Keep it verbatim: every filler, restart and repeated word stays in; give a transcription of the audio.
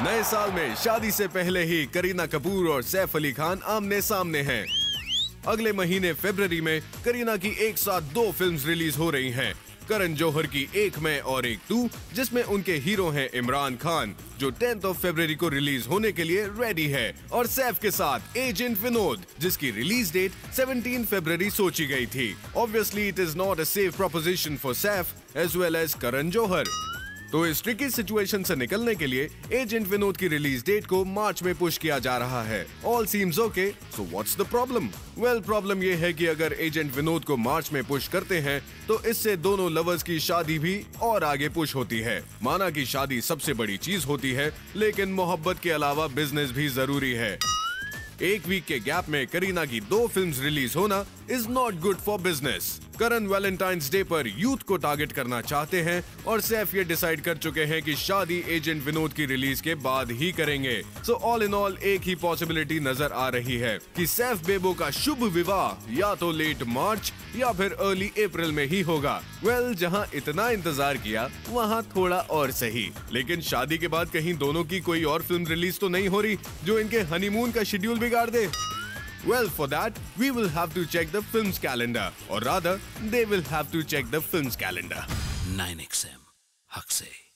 नए साल में शादी से पहले ही करीना कपूर और सैफ अली खान आमने सामने हैं। अगले महीने फरवरी में करीना की एक साथ दो फिल्म्स रिलीज हो रही हैं। करण जौहर की एक में और एक टू, जिसमें उनके हीरो हैं इमरान खान, जो टेंथ ऑफ फरवरी को रिलीज होने के लिए रेडी है, और सैफ के साथ एजेंट विनोद, जिसकी रिलीज डेट सत्रह फरवरी सोची गई थी। Obviously it is not a safe proposition for Saif as well as Karan Johar. तो इस ट्रिकी सिचुएशन से निकलने के लिए एजेंट विनोद की रिलीज डेट को मार्च में पुश किया जा रहा है। All seems okay, so what's the problem? Well, problem ये है कि अगर एजेंट विनोद को मार्च में पुश करते हैं तो इससे दोनों लवर्स की शादी भी और आगे पुश होती है। माना कि शादी सबसे बड़ी चीज होती है, लेकिन मोहब्बत के अलावा बिजनेस भी जरूरी है। एक वीक के गैप में करीना की दो फिल्म्स रिलीज होना is not good for business. Karan Valentine's day पर यूथ को टारगेट करना चाहते हैं और सैफ ये डिसाइड कर चुके हैं कि शादी एजेंट विनोद की रिलीज के बाद ही करेंगे। सो ऑल इन ऑल एक ही पॉसिबिलिटी नजर आ रही है कि सैफ बेबो का शुभ विवाह या तो लेट मार्च या फिर अर्ली अप्रैल में ही होगा। वेल well, जहां इतना इंतजार किया वहां थोड़ा और सही, लेकिन शादी के बाद कहीं दोनों की कोई और फिल्म रिलीज तो नहीं हो रही जो इनके हनीमून का शेड्यूल बिगाड़ दे। Well, for that, we will have to check the film's calendar, or rather, they will have to check the film's calendar. Nine X M, हक से।